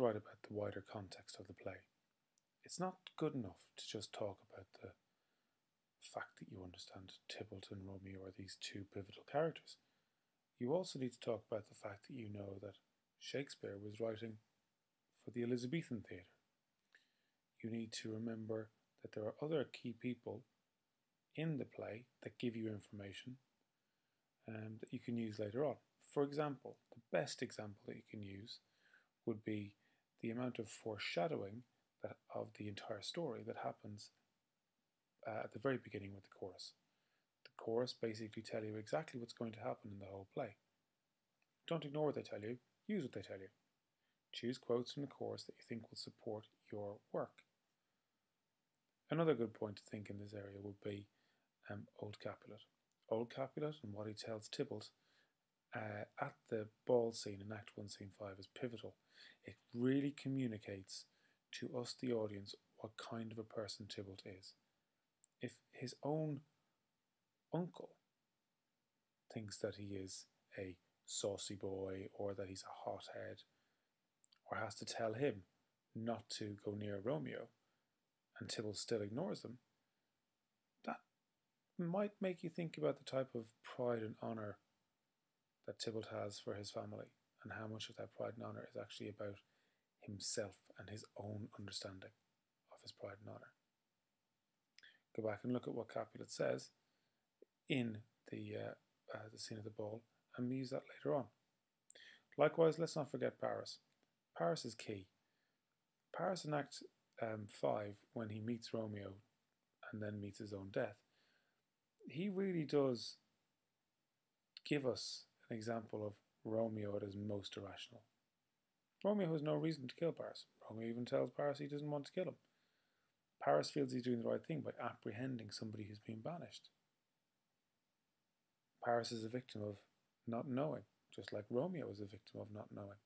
write about the wider context of the play. It's not good enough to just talk about the fact that you understand Tybalt and Romeo are these two pivotal characters. You also need to talk about the fact that you know that Shakespeare was writing for the Elizabethan theatre. You need to remember that there are other key people in the play that give you information that you can use later on. For example, the best example that you can use would be the amount of foreshadowing of the entire story that happens at the very beginning with the chorus. The chorus basically tell you exactly what's going to happen in the whole play. Don't ignore what they tell you, use what they tell you. Choose quotes from the chorus that you think will support your work. Another good point to think in this area would be Old Capulet. Old Capulet and what he tells Tybalt at the ball scene in Act 1, Scene 5 is pivotal. It really communicates to us, the audience, what kind of a person Tybalt is. If his own uncle thinks that he is a saucy boy or that he's a hothead or has to tell him not to go near Romeo and Tybalt still ignores him, that might make you think about the type of pride and honour that Tybalt has for his family and how much of that pride and honour is actually about himself and his own understanding of his pride and honour. Go back and look at what Capulet says in the scene of the ball and use that later on. Likewise, let's not forget Paris. Paris is key. Paris in Act 5, when he meets Romeo and then meets his own death, he really does give us an example of Romeo at his most irrational. Romeo has no reason to kill Paris. Romeo even tells Paris he doesn't want to kill him. Paris feels he's doing the right thing by apprehending somebody who's been banished. Paris is a victim of not knowing, just like Romeo is a victim of not knowing.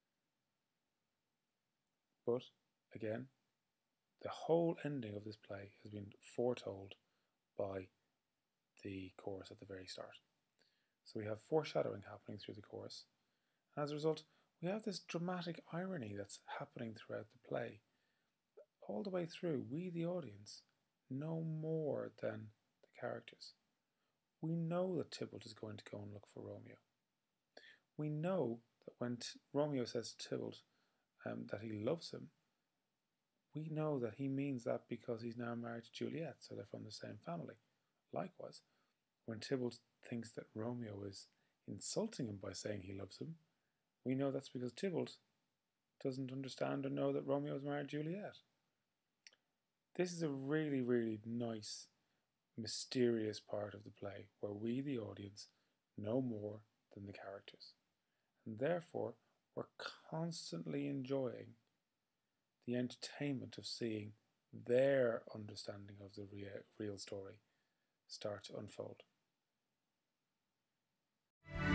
But, again, the whole ending of this play has been foretold by the chorus at the very start. So we have foreshadowing happening through the chorus. And as a result, we have this dramatic irony that's happening throughout the play. All the way through, we, the audience, know more than the characters. We know that Tybalt is going to go and look for Romeo. We know that when Romeo says to Tybalt that he loves him, we know that he means that because he's now married to Juliet, so they're from the same family. Likewise, when Tybalt thinks that Romeo is insulting him by saying he loves him, we know that's because Tybalt doesn't understand or know that Romeo is married to Juliet. This is a really, really nice, mysterious part of the play where we, the audience, know more than the characters. And therefore, we're constantly enjoying the entertainment of seeing their understanding of the real story start to unfold.